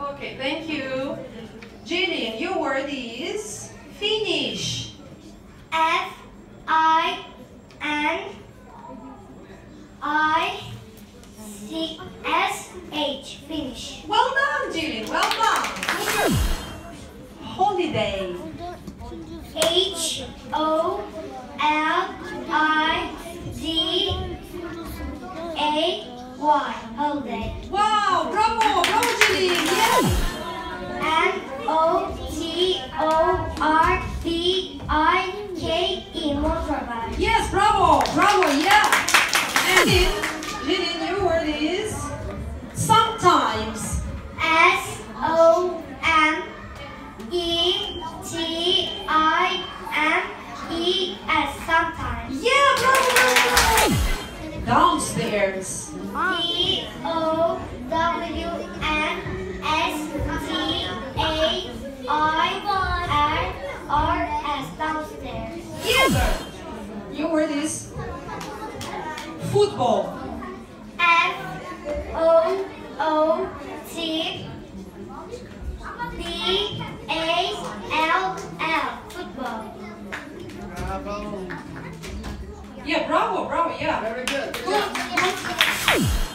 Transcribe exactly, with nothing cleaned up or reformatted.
Okay, thank you. Jillian, your word is finish. F I N I C S H. Finish. Well done, Jillian. Well done. Holiday. H O L I D A Y. Holiday. Wow, bravo, bravo, Jillian. Yes. M O T O R B I K E. Motorbike. Yes, bravo, bravo, yeah. And then, Jillian, your word is sometimes. S O M E T I M E S. Sometimes. Yeah, bravo. Downstairs. D O W N S T A I R R S. Downstairs. Yeah. Your word is football. F O O T B A L L. Football. Yeah, bravo, bravo, yeah. Very good. Good.